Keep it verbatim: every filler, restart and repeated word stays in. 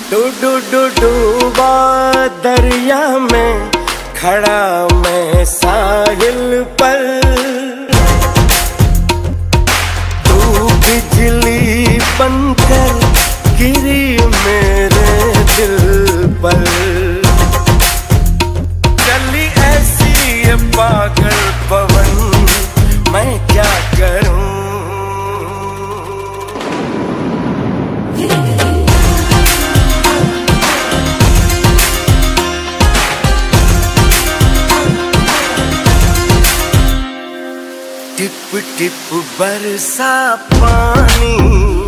Do do do डूबा दरिया में खड़ा मैं साहिल पर, तू बिजली बनकर गिरी मेरे दिल पर। चली ऐसी ये पागल पवन, मैं क्या करूं। टिप टिप बरसा पानी,